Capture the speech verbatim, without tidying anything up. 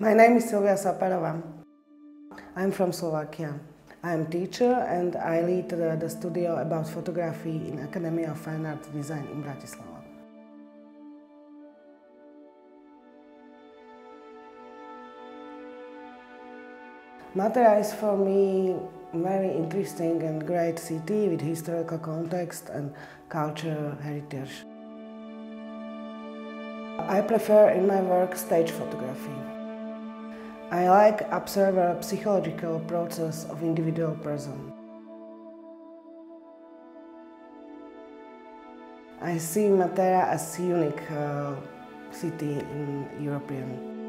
My name is Silvia Saparová. I'm from Slovakia. I am teacher and I lead the, the studio about photography in Academy of Fine Arts Design in Bratislava. Matera is for me very interesting and great city with historical context and cultural heritage. I prefer in my work stage photography. I like observe a psychological process of individual person. I see Matera as a unique uh, city in European.